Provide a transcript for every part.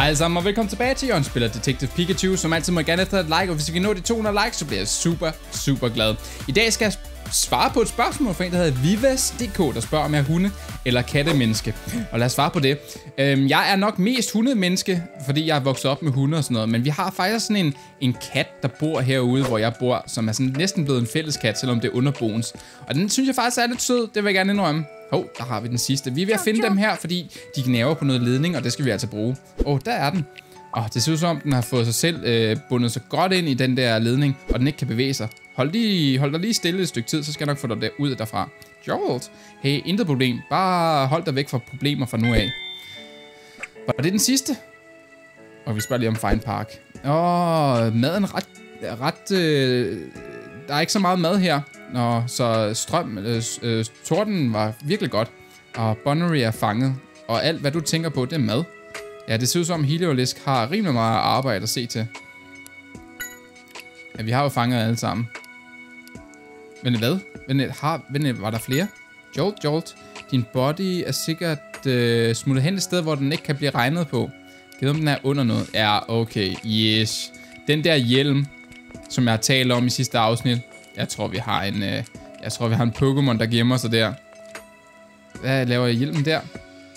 Hej alle sammen og velkommen tilbage til Jørgen Spiller Detective Pikachu. Som altid må jeg gerne efter et like, og hvis vi kan nå de 200 likes, så bliver jeg super glad. I dag skal jeg svare på et spørgsmål fra en, der hedder Vivas.dk, der spørger, om jeg er hunde- eller kattemenneske. Og lad os svare på det. Jeg er nok mest hundemenneske, fordi jeg er vokset op med hunde og sådan noget, men vi har faktisk sådan en kat, der bor herude, hvor jeg bor, som er sådan næsten blevet en fælles kat, selvom det er underboens. Og den synes jeg faktisk er lidt sød, det vil jeg gerne indrømme. Der har vi den sidste. Vi er ved at finde dem her, fordi de gnaver på noget ledning, og det skal vi altså bruge. Der er den. Det ser ud som om, den har fået sig selv bundet så godt ind i den der ledning, og den ikke kan bevæge sig. Hold dig lige stille et stykke tid, så skal jeg nok få dig ud derfra. Jolt. Hey, intet problem. Bare hold dig væk fra problemer fra nu af. Var det den sidste? Og vi spørger lige om Fine Park. Maden ret der er ikke så meget mad her. Så torden var virkelig godt. Og Bonnery er fanget. Og alt, hvad du tænker på, det er mad. Ja, det ser ud som Heliolisk har rimelig meget arbejde at se til. Ja, vi har jo fanget alle sammen. Men hvad? Var der flere? Jolt. Din body er sikkert smuttet hen et sted, hvor den ikke kan blive regnet på. Giv om den er under noget. Ja, okay. Yes. Den der hjelm, som jeg har talt om i sidste afsnit. Jeg tror, vi har en Pokémon, der gemmer sig der. Hvad laver jeg hjelmen der?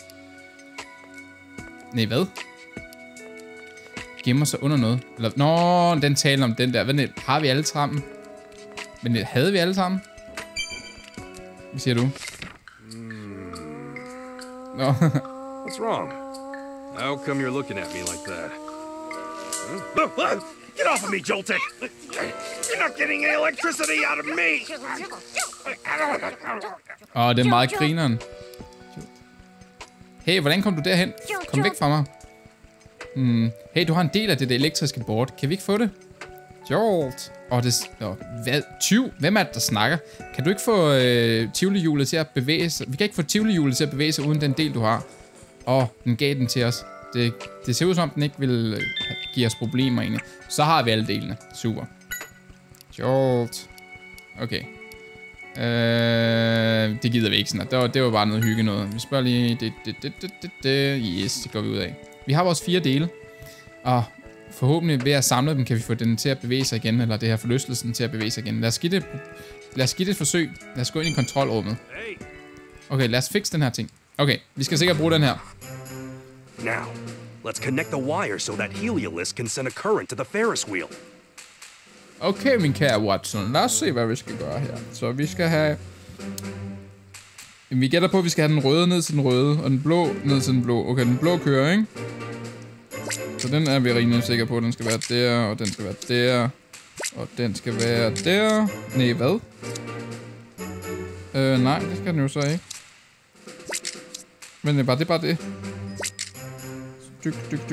Nej, hvad? Gemmer sig under noget. Eller, den taler om den der. Hvad har vi alle sammen? Men havde vi alle sammen? Hvad siger du? What's wrong? How come you're looking at me like that? Get off of me, Joltik! You're not getting any electricity out of me! Det er meget grineren. Hey, hvordan kom du derhen? Kom væk fra mig. Hey, du har en del af det elektriske board. Kan vi ikke få det? Jolt. Hvad? Hvem er det, der snakker? Kan du ikke få Tivoli-hjulet til at bevæge sig? Vi kan ikke få Tivoli-hjulet til at bevæge sig uden den del, du har. Den gav den til os. Det ser ud som, den ikke vil give os problemer egentlig. Så har vi alle delene. Super. Jolt. Okay. Det gider vi ikke sådan. Det var bare noget hygge noget. Vi spørger lige... Yes, det går vi ud af. Vi har vores 4 dele. Og forhåbentlig ved at samle dem, kan vi få den til at bevæge sig igen. Eller det her forlystelsen til at bevæge sig igen. Lad os give det et forsøg. Lad os gå ind i kontrolrummet. Okay, lad os fikse den her ting. Okay, vi skal sikkert bruge den her. Now, let's connect the wire so that Heliolisk can send a current to the Ferris wheel. Okay, min kære Watson. Lad os se, hvad vi skal gøre her. Så vi skal have... Vi gætter på, at vi skal have den røde ned til den røde, og den blå ned til den blå. Okay, den blå kører, ikke? Så den er vi rimelig sikre på. Den skal være der, og den skal være der. Og den skal være der. Nej, hvad? Nej, det skal den jo så ikke. Men det er bare det. Dyk.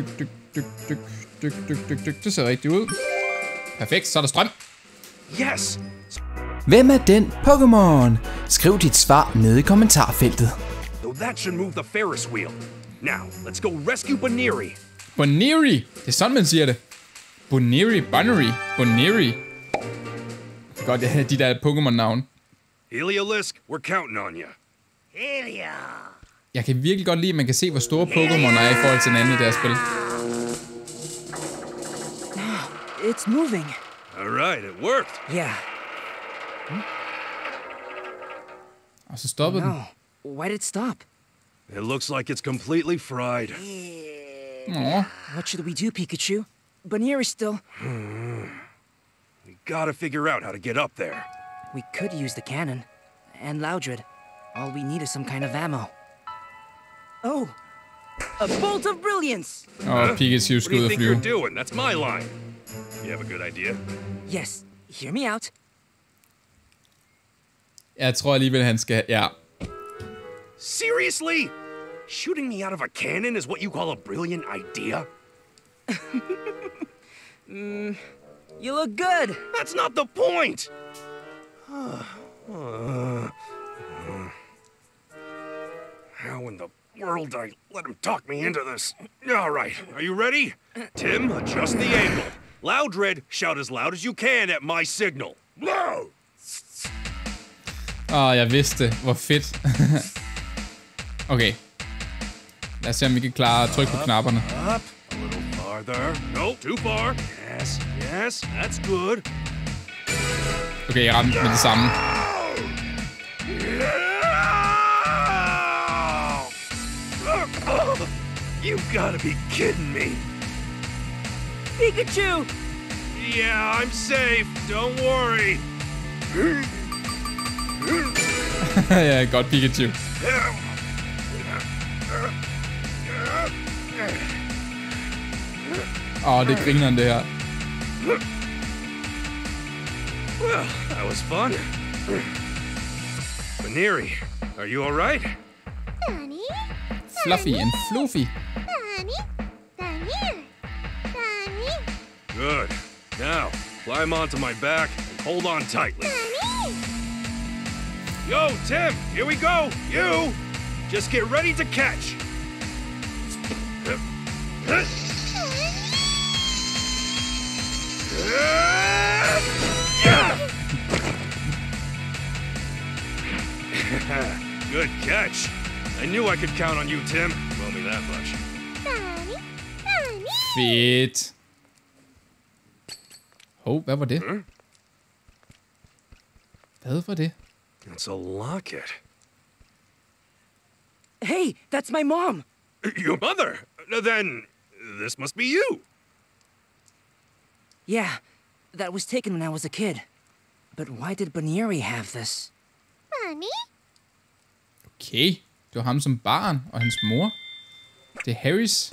Det ser rigtigt ud. Perfekt, så er der strøm. Yes! Hvem er den Pokémon? Skriv dit svar nede i kommentarfeltet. So that should move the Ferris wheel. Now, let's go rescue Bonnery. Bonnery! Det er sådan, man siger det. Bonnery. Det er godt, jeg havde de der Pokémon-navn. Heliolisk, we're counting on you. Jeg kan virkelig godt lide, at man kan se, hvor store Pokémon er i forhold til den anden i deres spil. It's moving. All right, it worked. Yeah. Og så stoppede den. Why did it stop? It looks like it's completely fried. What should we do, Pikachu? Bonnery's still... We gotta figure out how to get up there. We could use the cannon. And Loudred. All we need is some kind of ammo. Oh! A bolt of brilliance! Pikachu skal ud og flyve. What do you think you're doing? That's my line. You have a good idea? Yes. Hear me out. Jeg tror alligevel, han skal... Ja. Seriously? Shooting me out of a cannon is what you call a brilliant idea? You look good! That's not the point! How in the world did I let him talk me into this? All right, are you ready? Tim, adjust the angle. Loudred, shout as loud as you can at my signal. Loud! Jeg vidste. Hvor fedt. Okay. Lad os se, om vi kan klare at trykke på knapperne. Up, a Farther. Nope, too far. Yes, yes, that's good. Okay, jeg ramte med det samme. You gotta be kidding me. Pikachu! Yeah, I'm safe. Don't worry. Ja, godt Pikachu. Det er grineren, det her. Well, that was fun. Baneri, are you alright? Danny? Fluffy and Floofy. Danny? Danny? Danny? Good. Now, climb onto my back and hold on tightly. Danny? Yo, Tim, here we go. You! Just get ready to catch. Good catch. I knew I could count on you, Tim. Well, me that much. Danny? Danny? Fedt. Hvad var det? Hvad var det? It's a locket. Hey, that's my mom! Your mother? Then this must be you. Yeah, that was taken when I was a kid. But why did Baneri have this? Danny? Okay, det var ham som barn og hans mor. Det er Harrys.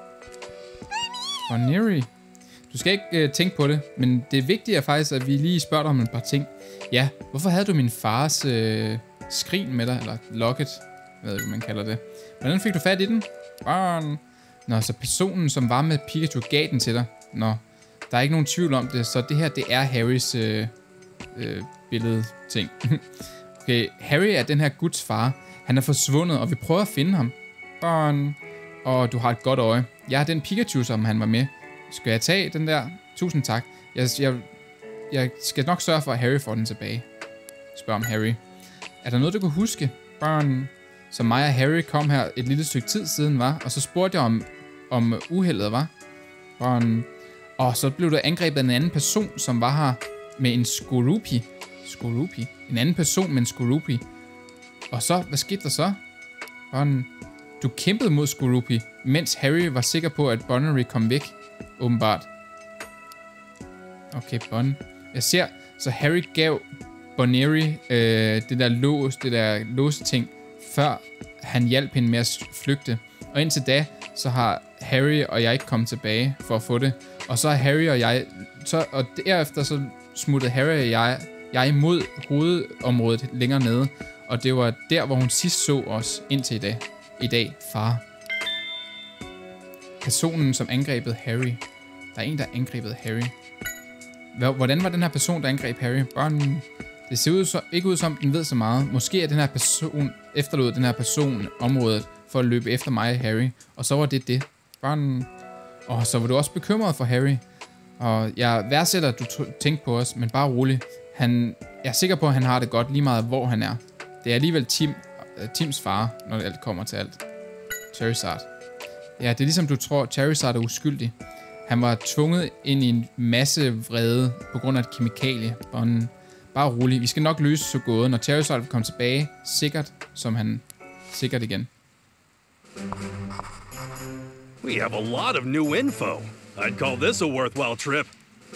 Baneri. Du skal ikke tænke på det, men det vigtige er faktisk, at vi lige spørger dig om et par ting. Ja, hvorfor havde du min fars skrin med dig, eller locket? Jeg ved ikke, hvad man kalder det. Hvordan fik du fat i den? Nå, så personen, som var med Pikachu, gav den til dig. Nå, der er ikke nogen tvivl om det, så det her, det er Harrys billede-ting. Okay, Harry er den her guds far. Han er forsvundet, og vi prøver at finde ham. Og du har et godt øje. Jeg er den Pikachu, som han var med. Skal jeg tage den der? Tusind tak. Jeg skal nok sørge for, at Harry får den tilbage. Spørg om Harry. Er der noget, du kunne huske? Så mig og Harry kom her et lille stykke tid siden, var. Og så spurgte jeg om uheldet, var. Og så blev der angrebet af en anden person, som var her med en Skorupi. En anden person med en Skorupi. Og så, hvad skete der så? Du kæmpede mod Skorupi, mens Harry var sikker på, at Baneri kom væk. Åbenbart. Okay, jeg ser, så Harry gav Baneri det der låse ting, før han hjalp hende med at flygte. Og indtil da, så har Harry og jeg ikke kommet tilbage for at få det. Og så er Harry og jeg, og derefter så smuttede Harry og jeg mod hovedområdet længere nede. Og det var der, hvor hun sidst så os indtil i dag, far. Personen, som angrebede Harry. Der er en, der angrebede Harry. Hvordan var den her person, der angreb Harry? Det ser ikke ud som, den ved så meget. Måske er den her person, efterlod den her person området for at løbe efter mig og Harry. Og så var det. Og så var du også bekymret for Harry. Og jeg værdsætter, at du tænkte på os, men bare rolig. Jeg er sikker på, at han har det godt lige meget, hvor han er. Det er alligevel Tims far, når alt kommer til alt. Charizard. Ja, det er ligesom du tror, Charizard er uskyldig. Han var tvunget ind i en masse vrede på grund af et kemikalie. Bare rolig. Vi skal nok løse så gåden, når Charizard vil komme tilbage sikkert igen. We have a lot of new info. I'd call this a worthwhile trip.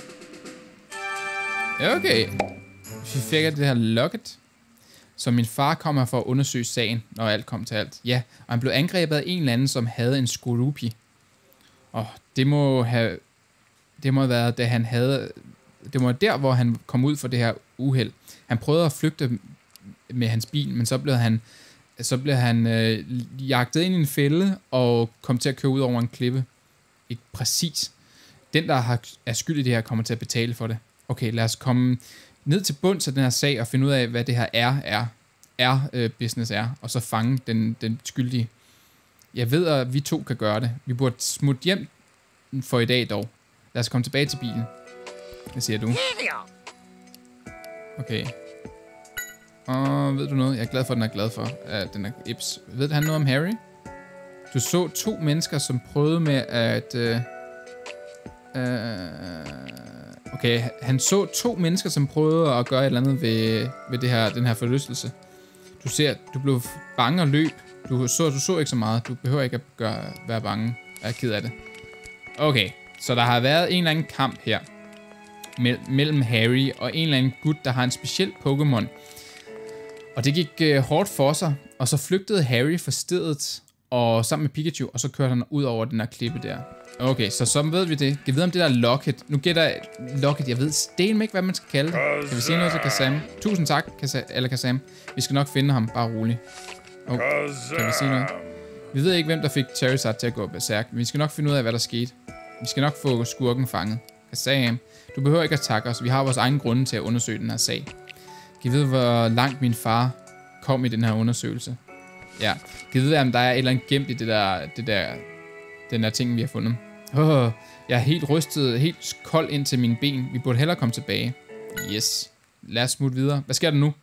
Okay. Vi fik det her locket. Så min far kommer for at undersøge sagen, når alt kom til alt. Ja, og han blev angrebet af en eller anden, som havde en Skorupi. Og det må have været, da han havde... Det var der, hvor han kom ud for det her uheld. Han prøvede at flygte med hans bil, men så blev han jagtet ind i en fælde og kom til at køre ud over en klippe. Ikke præcis. Den, der er skyld i det her, kommer til at betale for det. Okay, lad os komme ned til bunds af den her sag og finde ud af, hvad det her business er, og så fange den skyldige. Jeg ved, at vi to kan gøre det. Vi burde smutte hjem for i dag dog. Lad os komme tilbage til bilen. Hvad siger du? Okay. Og ved du noget? Jeg er glad for, at den er glad for. At den er ips. Ved han noget om Harry? Du så 2 mennesker, som prøvede med at Okay, han så 2 mennesker, som prøvede at gøre et eller andet ved den her forlystelse. Du ser, du blev bange og løb. Du så ikke så meget. Du behøver ikke at være bange. Jeg er ked af det. Okay, så der har været en eller anden kamp her. Mellem Harry og en eller anden gut, der har en speciel Pokémon. Og det gik hårdt for sig. Og så flygtede Harry fra stedet og sammen med Pikachu, og så kørte han ud over den her klippe der. Okay, så ved vi det. Jeg ved om det der Locket. Nu gætter jeg Locket. Jeg ved stenme ikke, hvad man skal kalde det. Kan vi sige noget til Kazam? Tusind tak, Kazam. Vi skal nok finde ham, bare roligt. Kan vi sige noget? Vi ved ikke, hvem der fik Charizard til at gå berserk, men vi skal nok finde ud af, hvad der skete. Vi skal nok få skurken fanget. Kazam, du behøver ikke at takke os. Vi har vores egen grunde til at undersøge den her sag. Kan I vide, hvor langt min far kom i den her undersøgelse? Ja. Kan I vide, om der er et eller andet gemt i den der ting, vi har fundet? Jeg er helt rystet, helt kold ind til mine ben. Vi burde hellere komme tilbage. Yes. Lad os smutte videre. Hvad sker der nu?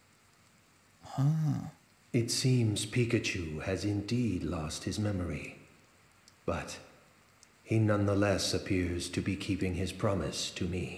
It seems Pikachu has indeed lost his memory. But he nonetheless appears to be keeping his promise to me.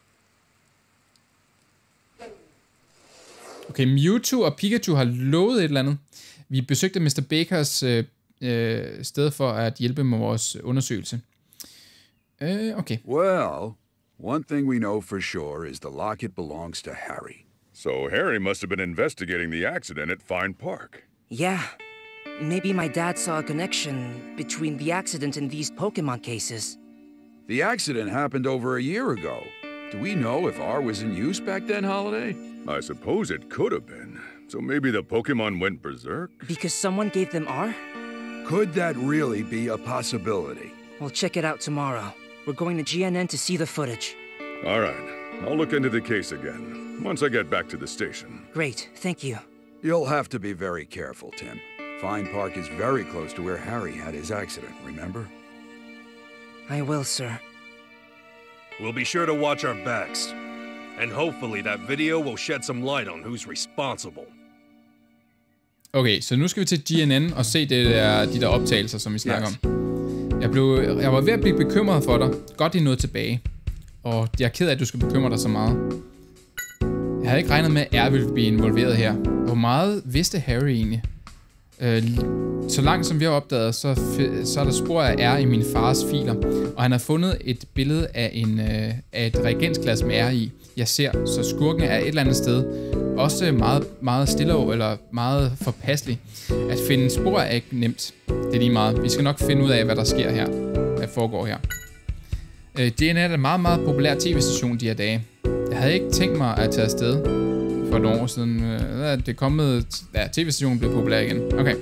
Okay, Mewtwo og Pikachu har lovet et eller andet. Vi besøgte Mr. Bakers sted for at hjælpe med vores undersøgelse. Okay. Well, one thing we know for sure is the locket belongs to Harry. So Harry must have been investigating the accident at Fine Park. Yeah. Maybe my dad saw a connection between the accident and these Pokemon cases. The accident happened over a year ago. Do we know if R was in use back then, Holiday? I suppose it could have been. So maybe the Pokemon went berserk? Because someone gave them R? Could that really be a possibility? We'll check it out tomorrow. We're going to GNN to see the footage. All right. I'll look into the case again once I get back to the station. Great, thank you. You'll have to be very careful, Tim. Fine Park is very close to where Harry had his accident, remember? I will, sir. We'll be sure to watch our backs. And hopefully that video will shed some light on who's responsible. Okay, så nu skal vi til GNN og se de der optagelser, som vi snakker om. Jeg var ved at blive bekymret for dig. Godt, I nåede tilbage. Og jeg er ked af, at du skal bekymre dig så meget. Jeg havde ikke regnet med, at R ville blive involveret her. Hvor meget vidste Harry egentlig? Så langt som vi har opdaget, så er der spor af R i min fars filer. Og han har fundet et billede af et reagensglas med R i. Jeg ser, så skurken er et eller andet sted. Også meget, meget stille eller meget forpasselig. At finde spor er ikke nemt. Det er lige meget. Vi skal nok finde ud af, hvad der sker her. Hvad foregår her. GNN er en meget, meget populær tv-station de her dage. Jeg havde ikke tænkt mig at tage afsted for et år siden. Det er kommet... Ja, tv-stationen blev populær igen. Okay.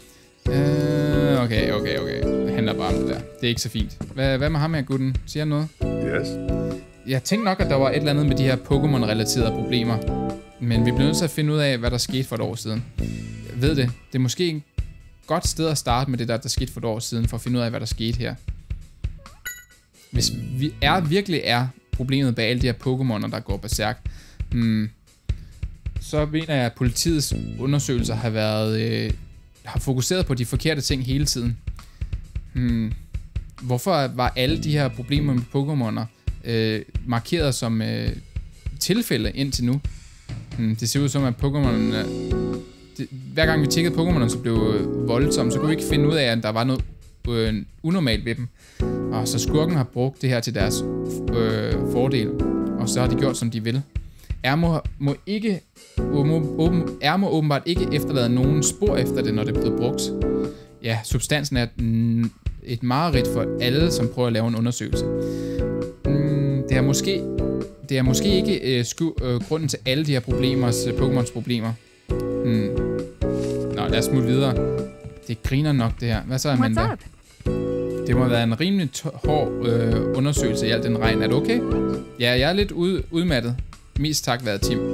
Okay. Det handler bare om det der. Det er ikke så fint. Hvad med ham her, gutten? Siger han noget? Yes? Jeg tænkte nok, at der var et eller andet med de her Pokémon-relaterede problemer. Men vi bliver nødt til at finde ud af, hvad der skete for et år siden. Jeg ved det. Det er måske et godt sted at starte med det der skete for et år siden, for at finde ud af, hvad der skete her. Hvis vi virkelig er problemet bag alle de her Pokémoner, der går berserk, så mener jeg, at politiets undersøgelser har fokuseret på de forkerte ting hele tiden. Hvorfor var alle de her problemer med Pokémoner markeret som tilfælde indtil nu? Det ser ud som, at Pokémonerne... Hver gang vi tjekkede Pokémonerne, så blev voldsomme, så kunne vi ikke finde ud af, at der var noget unormalt ved dem. Og så skurken har brugt det her til deres fordel, og så har de gjort, som de vil. R må åbenbart ikke efterlade nogen spor efter det, når det er blevet brugt. Ja, substansen er et mareridt for alle, som prøver at lave en undersøgelse. Det er måske ikke grunden til alle de her Pokémons problemer. Nå, lad os smutte videre. Det griner nok, det her. Hvad så, Amanda? Det må have været en rimelig hård undersøgelse i al den regn. Er du okay? Ja, jeg er lidt udmattet. Mest tak været Tim.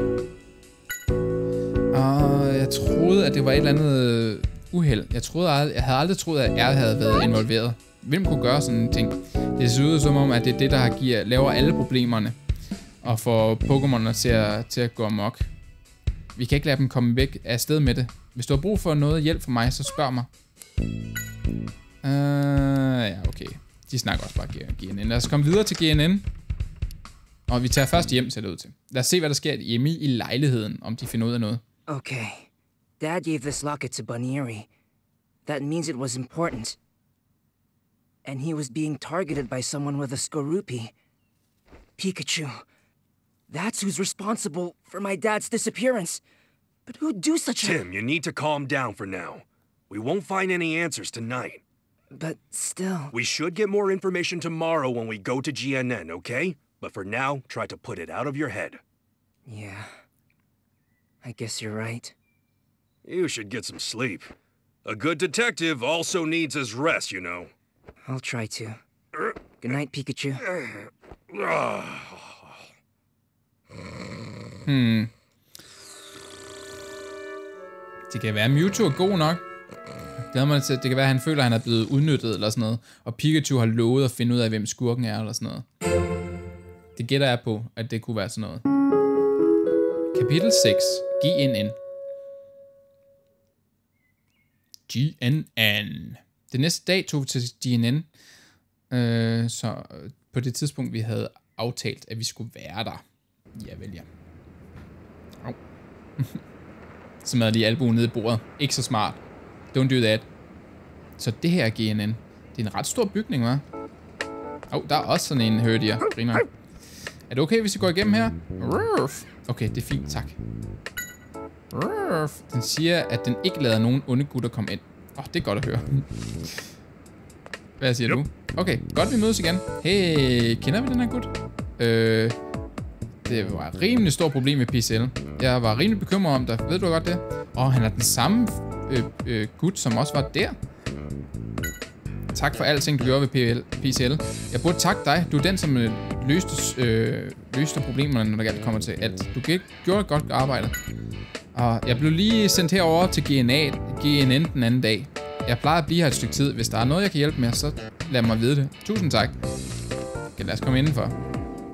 Og jeg troede, at det var et eller andet uheld. Jeg havde aldrig troet, at R havde været involveret. Hvem kunne gøre sådan en ting? Det ser ud som om, at det er det, der laver alle problemerne. Og får Pokémonerne til at gå amok. Vi kan ikke lade dem komme væk af sted med det. Hvis du har brug for noget hjælp fra mig, så spørg mig. Ja, okay. De snakker også bare GNN. Lad os komme videre til GNN. Og vi tager først hjem, ser det ud til. Lad os se, hvad der sker hjemme i lejligheden, om de finder ud af noget. Okay. Dad gave this locket to Bunnyeri. That means it was important. And he was being targeted by someone with a Skorupi. Pikachu. That's who's responsible for my dad's disappearance. But who'd do such a... Tim, you need to calm down for now. We won't find any answers tonight. But still... We should get more information tomorrow when we go to GNN, okay? But for now, try to put it out of your head. Yeah. I guess you're right. You should get some sleep. A good detective also needs his rest, you know. I'll try to. Good night, Pikachu. Det kan være, Mewtwo er god nok. Det kan være, at han føler, at han er blevet udnyttet eller sådan noget. Og Pikachu har lovet at finde ud af, hvem skurken er eller sådan noget. Det gætter jeg på, at det kunne være sådan noget. Kapitel 6. GNN. GNN. Den næste dag tog vi til GNN. Så på det tidspunkt, vi havde aftalt, at vi skulle være der. Ja, vel ja. Au. Så med lige albuen nede i bordet. Ikke så smart. Don't do that. Så det her er GNN. Det er en ret stor bygning, hva'? Der er også sådan en hørte griner. Er det okay, hvis vi går igennem her? Okay, det er fint, tak. Den siger, at den ikke lader nogen onde gutter komme ind. Det er godt at høre. Hvad siger du? Okay, godt vi mødes igen. Hey, kender vi den her gut? Det var et rimelig stort problem med PCL. Jeg var rimelig bekymret om det. Ved du godt det? Han er den samme gut, som også var der. Tak for alting, du gjorde ved PCL. Jeg burde takke dig. Du er den, som løste problemerne, når det kommer til alt. Du gjorde et godt arbejde. Og jeg blev lige sendt herover til GNN den anden dag. Jeg plejer at blive her et stykke tid. Hvis der er noget, jeg kan hjælpe med, så lad mig vide det. Tusind tak. Okay, lad os komme indenfor.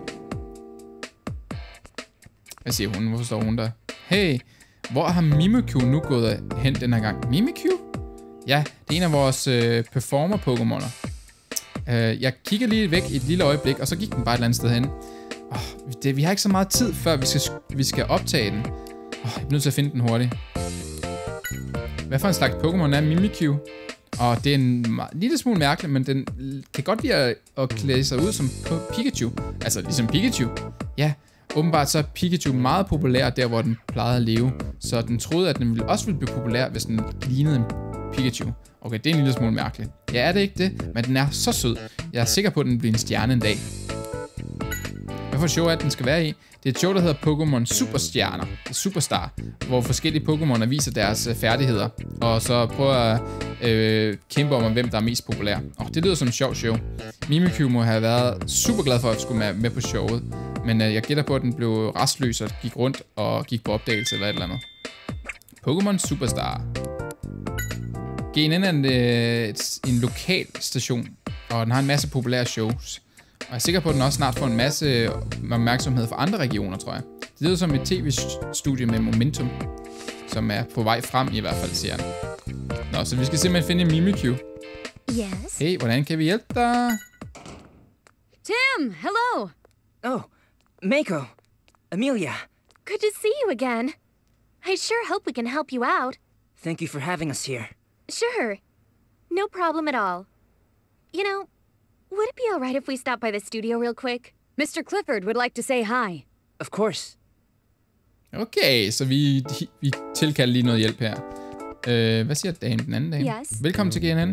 Hvad siger hun? Hvorfor står hun der? Hey, hvor har Mimikyu nu gået hen den her gang? Mimikyu? Ja, det er en af vores performer-pokémoner. Jeg kigger lige væk i et lille øjeblik, og så gik den bare et eller andet sted hen. Vi har ikke så meget tid, før vi skal optage den. Jeg er nødt til at finde den hurtigt. Hvad for en slags Pokémon er Mimikyu? Og det er en lille smule mærkelig, men den kan godt lide at klæde sig ud som Pikachu. Altså ligesom Pikachu. Ja, åbenbart så er Pikachu meget populær der, hvor den plejede at leve. Så den troede, at den også ville blive populær, hvis den lignede en Pikachu. Okay, det er en lille smule mærkeligt. Ja, er det ikke det? Men den er så sød. Jeg er sikker på, at den bliver en stjerne en dag. Hvad for show er den skal være i? Det er et show, der hedder Pokémon Superstjerner. Superstar. Hvor forskellige Pokémoner viser deres færdigheder. Og så prøver at kæmpe om, hvem der er mest populær. Det lyder som en sjov show. Mimikyu må have været super glad for at skulle være med på showet. Men jeg gætter på, at den blev rastløs og gik rundt og gik på opdagelse eller et eller andet. Pokémon Superstar. GNN er en lokal station, og den har en masse populære shows. Og jeg er sikker på, at den også snart får en masse opmærksomhed fra andre regioner, tror jeg. Det lyder som et tv-studie med momentum, som er på vej frem i hvert fald, siger den. Nå, så vi skal simpelthen finde Mimikyu. Yes? Hey, hvordan kan vi hjælpe dig? Tim, hello! Oh, Mako. Amelia. Good to see you again. I sure hope we can help you out. Thank you for having us here. Sure. No problem at all. You know, would it be all right if we stop by the studio real quick? Mr. Clifford would like to say hi. Of course. Okay, så vi tilkalder lige noget hjælp her. Hvad siger dagen den anden dag? Yes. Velkommen til GNN.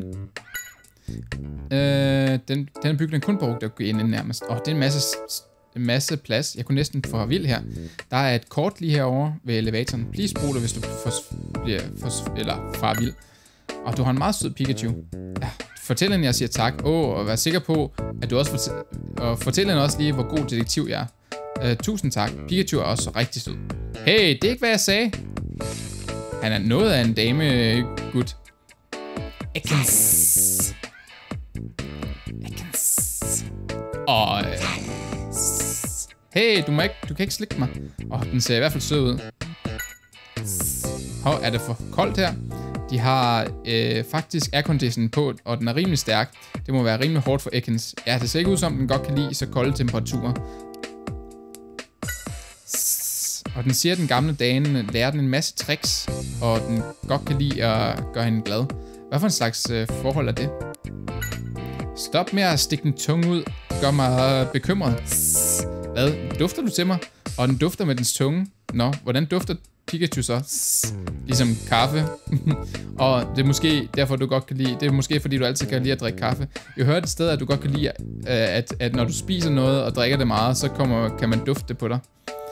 Den bygning kun brugt af GNN nærmest. Det er en masse plads. Jeg kunne næsten få vild her. Der er et kort lige herovre ved elevatoren. Please brug det, hvis du bliver far vild. Og du har en meget sød Pikachu. Ja, fortæl hende, jeg siger tak. Og vær sikker på, at du også fortæl hende også lige, hvor god detektiv jeg er. Tusind tak. Pikachu er også rigtig sød. Hey, det er ikke, hvad jeg sagde. Han er noget af en dame-gut. Ekans. Hey, du kan ikke slikke mig. Den ser i hvert fald sød ud. Er det for koldt her? De har faktisk aircondition på, og den er rimelig stærk. Det må være rimelig hårdt for Ekans. Ja, det ser ikke ud som, den godt kan lide så kolde temperaturer. Og den siger, at den gamle dame lærer den en masse tricks, og den godt kan lide at gøre hende glad. Hvad for en slags forhold er det? Stop med at stikke den tunge ud. Gør mig bekymret. Hvad? Dufter du til mig? Og den dufter med dens tunge. Nå, hvordan dufter Pikachu så? Ligesom kaffe. Og det er måske derfor, du godt kan lide... Det er måske fordi, du altid kan lide at drikke kaffe. Jeg hørte et sted, at du godt kan lide, at når du spiser noget og drikker det meget, så kan man dufte det på dig.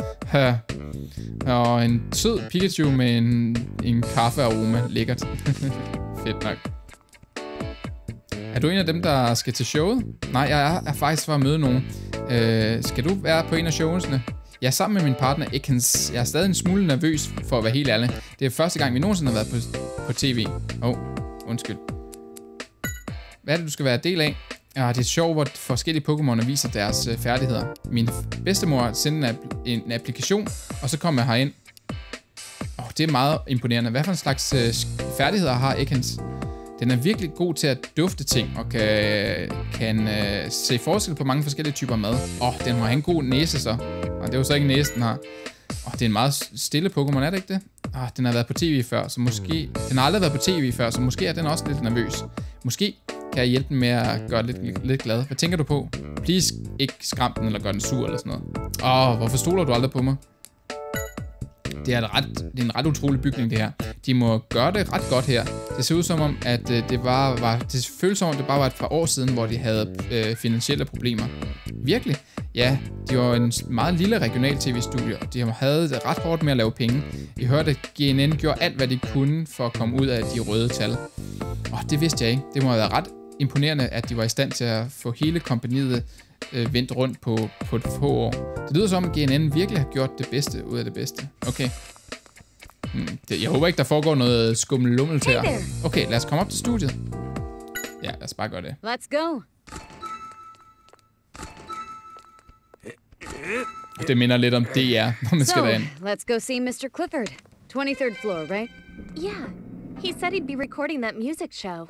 Og en sød Pikachu med en kaffearoma. Lækkert. Fedt nok. Er du en af dem, der skal til showet? Nej, jeg er faktisk for at møde nogen. Skal du være på en af showsene? Jeg er sammen med min partner Ekans. Jeg er stadig en smule nervøs, for at være helt ærlig. Det er første gang, vi nogensinde har været på tv. Undskyld. Hvad er det, du skal være del af? Ja, det er sjovt, hvor forskellige Pokémoner viser deres færdigheder. Min bedstemor sendte en applikation, og så kom jeg herind. Det er meget imponerende. Hvad for en slags færdigheder har Ekans? Den er virkelig god til at dufte ting, og kan se forskel på mange forskellige typer mad. Den må have en god næse så. Og det er jo så ikke næse, den har. Det er en meget stille Pokémon, er det ikke det? Den har været på tv før, så måske... Den har aldrig været på tv før, så måske er den også lidt nervøs. Måske kan jeg hjælpe den med at gøre lidt glad. Hvad tænker du på? Please, ikke skram den eller gør den sur eller sådan noget. Hvorfor stoler du aldrig på mig? Det er en ret utrolig bygning, det her. De må gøre det ret godt her. Det ser ud som om, at det føles som om, det bare var et par år siden, hvor de havde finansielle problemer. Virkelig? Ja, de var en meget lille regional tv-studie, og de havde det ret hårdt med at lave penge. Jeg hørte, at GNN gjorde alt, hvad de kunne for at komme ud af de røde tal. Det vidste jeg ikke. Det må have været ret imponerende, at de var i stand til at få hele kompagniet vendt rundt på et få år. Det lyder som, at GNN virkelig har gjort det bedste ud af det bedste. Okay. Jeg håber ikke, der foregår noget skummelummel her. Okay, lad os komme op til studiet. Ja, lad os bare gøre det. Let's go. Det minder lidt om DR, når man skal derind. Let's go see Mr. Clifford. 23rd floor, right? Yeah. He said he'd be recording that music show.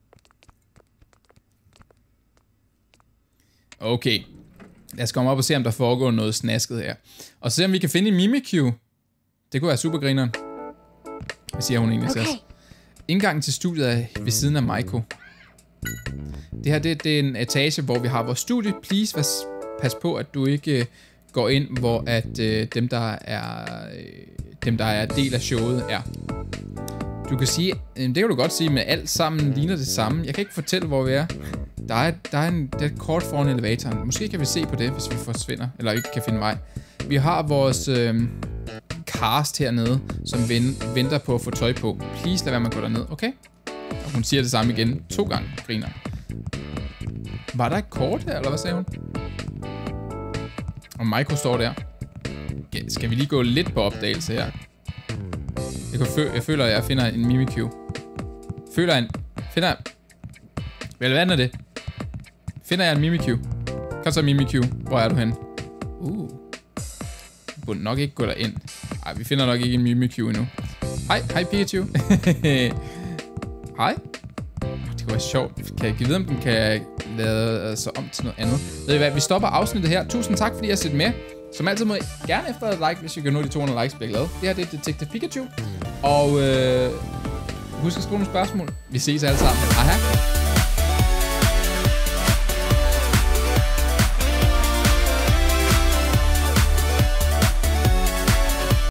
Okay. Lad os komme op og se, om der foregår noget snasket her. Og se, om vi kan finde en Mimikyu. Det kunne være supergrineren. Hvad siger hun egentlig til os? Indgangen til studiet er ved siden af Maiko. Det her, det er en etage, hvor vi har vores studie. Please, pas på, at du ikke går ind, hvor at dem, der er del af showet, er. Du kan sige, det kan du godt sige, men alt sammen ligner det samme. Jeg kan ikke fortælle, hvor vi er. Der er et kort foran elevatoren. Måske kan vi se på det, hvis vi forsvinder, eller ikke kan finde vej. Vi har vores cast hernede, som venter på at få tøj på. Please lad være med at gå derned, okay? Og hun siger det samme igen 2 gange, griner. Var der et kort her, eller hvad sagde hun? Og Maiko står der. Skal vi lige gå lidt på opdagelse her? Jeg føler, at jeg finder en Mimikyu. Finder hvad er det? Finder jeg en Mimikyu? Kom så, Mimikyu. Hvor er du hen? Vi burde nok ikke gå derind. Ej, vi finder nok ikke en Mimikyu endnu. Hej Pikachu. Hej. Det kunne være sjovt. Kan jeg vide, om den kan lade sig om til noget andet? Ved I hvad, vi stopper afsnittet her. Tusind tak, fordi I har set med. Som altid må I gerne efter et like, hvis I kan nå de 200 likes, bliver glad. Det her, det er Detective Pikachu. Og husk at skrive nogle spørgsmål. Vi ses alle sammen. Hej.